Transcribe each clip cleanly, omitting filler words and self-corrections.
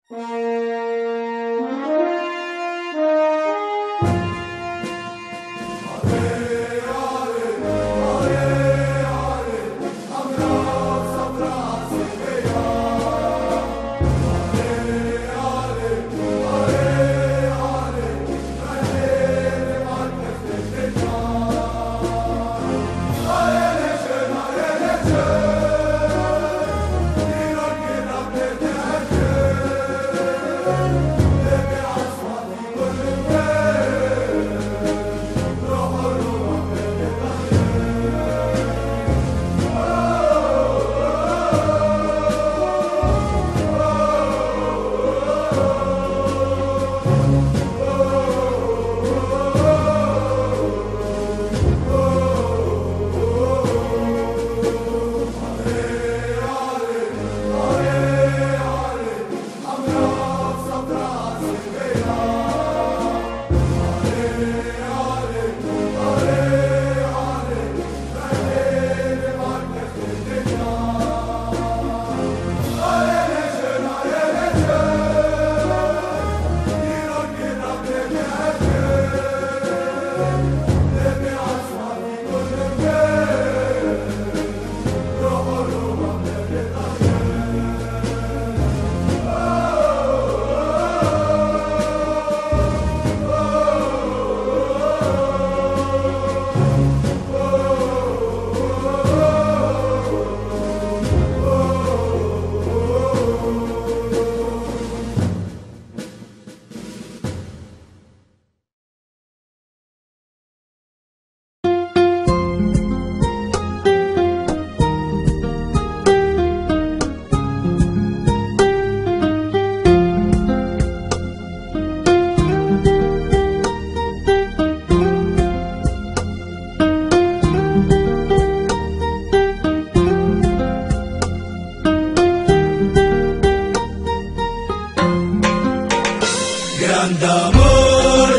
Grand amor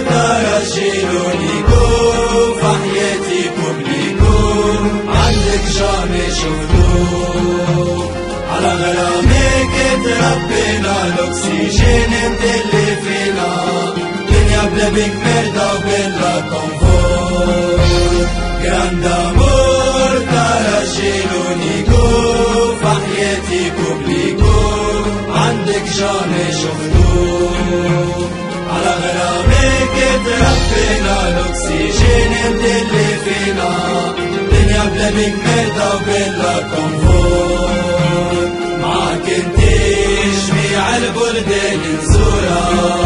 ترجلوا ليكم في حياتكم ليكم عندك جامي شفتوه على غرامك تربينا الأكسجين انت اللي فينا دنيا بلا بيك مرضى وبلا كونفور Grand amor ترجلوا ليكم في حياتكم ليكم عندك جامي شفتوه على غرامك تربينا الأكسجين انت اللي فينا دنيا بلا بيك مرضى وبلا كونفور معاك انت جميع البلدان نزورها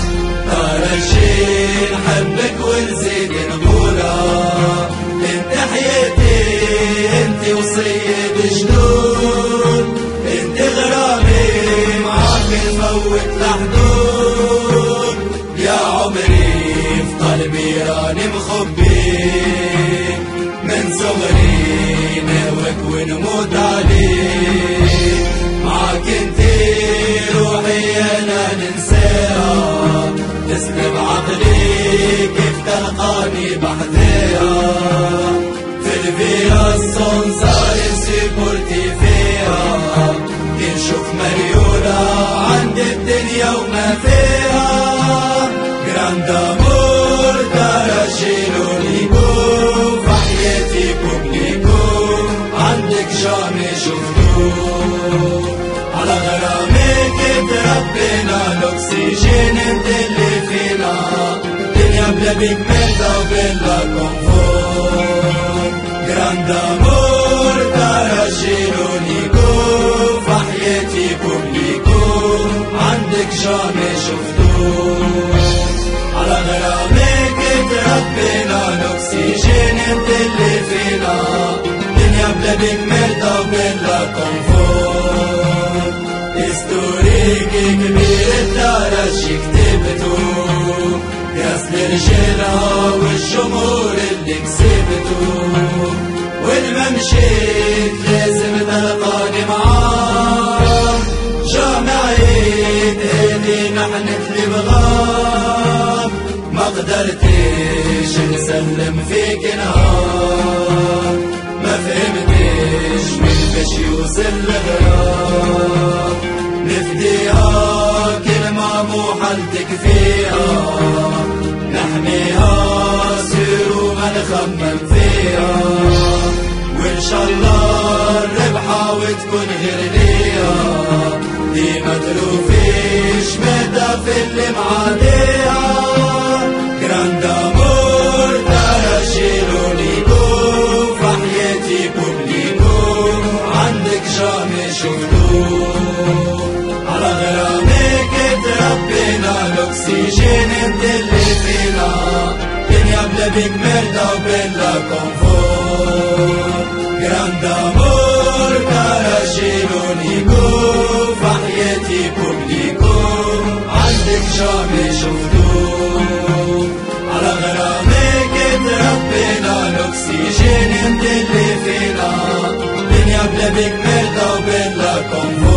ترجي نحبك ونزيد نقولها انت حياتي انت وصية جنون انت غرامي معاك نفوت الحدود يا عمري في قلبي راني مخبي من صغري ناوك ونموت عليك معاك انتي روحي انا ننساها تسلب عقلي كيف تلقاني بحذاها في الفيا الصنصار سيبورتي فيها كي نشوف مريولة عند الدنيا وما فيها Grand amor ترجلوا ليكم في حياتكم ليكم عندك جامي شفتوه على غرامك تربينا الأكسجين انت اللي فينا دنيا بلا بيك مرضى وبلا كونفور Grand amor ترجلوا ليكم في حياتكم ليكم عندك جامي شفتوه على غرامك تربينا الأكسجين انت اللي فينا دنيا بلا بيك مرضى وبلا كونفور هيستوريكي كبير الترجي كتبته قاس لرجالها والجمهور اللي كسبته وين ما مشيت لازم تلقاني معاه جامعي تهدي نحن اللي بغاب ما قدرتش نسلم فيك نهار ما فهمتش من باش يوصل لغراب نفديها جعلتك فيها، نحميها سير وما نخمم فيها، وإن شاء الله الربحة وتكون غير ليها، دي ما تلوفيش مدى في اللي معاديها. جراند امور تراشيلو ليكو في حياتي بوبليكو، عندك جامي شفتوه على غرامك تربينا، الاكسجين انت اللي فينا، دنيا بلا بيك مرتا وبلا كونفور. جراند امور تراشيلو ليكو في حياتي بوبليكو، عندك جامي شفتوه على غرامك تربينا، الاكسجين انت اللي فينا، دنيا بلا بيك مرتا وبلا كونفور.